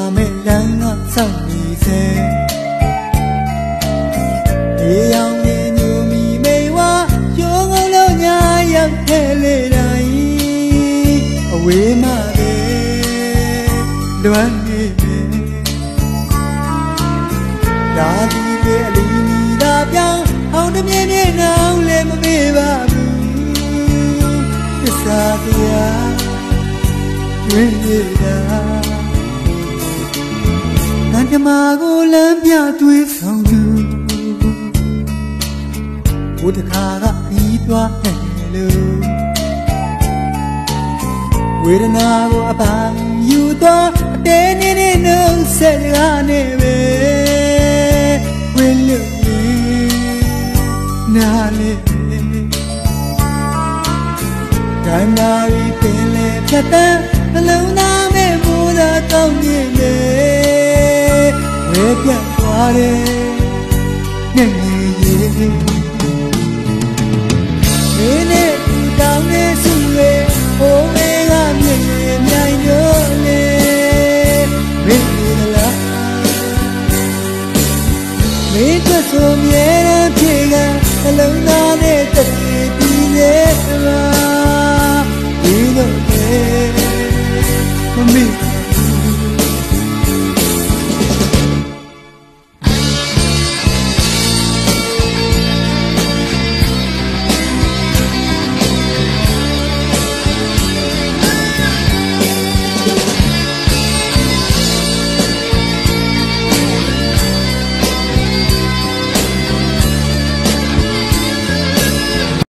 မဲ့လမ်းကစောင့်နေစေဒီအောင်နေညူမီမိဝါရုံးကုန်လုံးညာရောက်ထဲလေတိုင်းအဝေးမှပဲလွမ်းနေတယ်ဒါဒီတွေအလီနီသာပြောင်းအောင်တမြင်မြင်အောင်လည်းမမေ့ပါဘူးသစ္စာတရားတွေ့နေတာကံကြမ္မာကိုလမ်းပြတွေးဆောင်သူဘုဒ္ဓခါကပြီးသွားတယ်လို့ဝေဒနာကိုအပန်းယူတော့အတဲနေနေနှုတ်ဆက်ရနေပဲဝေလို့နာလေးကံနာရီပင်လေဖြတ်တန်းနှလုံးသားမဲ့ဘုရားကောင်းမြင်လေဝေပြတ်သွားတယ်ငြိမ်ရည်